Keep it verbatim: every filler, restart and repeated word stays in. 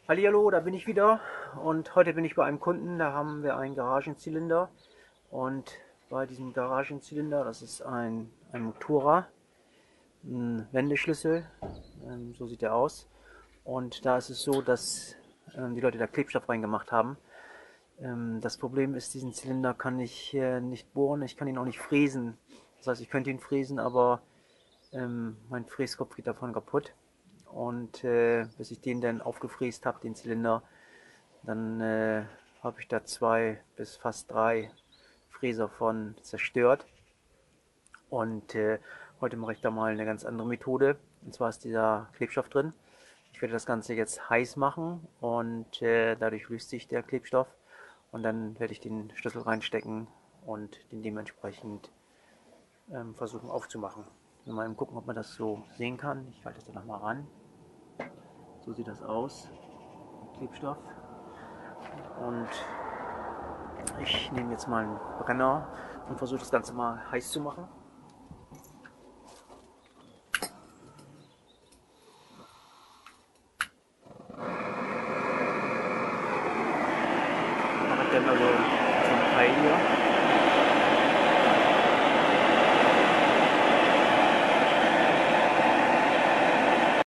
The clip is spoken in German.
Hallihallo, da bin ich wieder und heute bin ich bei einem Kunden, da haben wir einen Garagenzylinder und bei diesem Garagenzylinder, das ist ein, ein Motora, ein Wendeschlüssel, ähm, so sieht er aus, und da ist es so, dass ähm, die Leute da Klebstoff reingemacht haben. Ähm, das Problem ist, diesen Zylinder kann ich äh, nicht bohren, ich kann ihn auch nicht fräsen. Das heißt, ich könnte ihn fräsen, aber ähm, mein Fräskopf geht davon kaputt. Und äh, bis ich den dann aufgefräst habe, den Zylinder, dann äh, habe ich da zwei bis fast drei Fräser von zerstört. Und äh, heute mache ich da mal eine ganz andere Methode. Und zwar ist dieser Klebstoff drin. Ich werde das Ganze jetzt heiß machen und äh, dadurch löst sich der Klebstoff. Und dann werde ich den Schlüssel reinstecken und den dementsprechend ähm, versuchen aufzumachen. Mal eben gucken, ob man das so sehen kann. Ich halte das dann nochmal ran. So sieht das aus. Klebstoff. Und ich nehme jetzt mal einen Brenner und versuche das Ganze mal heiß zu machen. Mache ich dann also so ein Teil hier.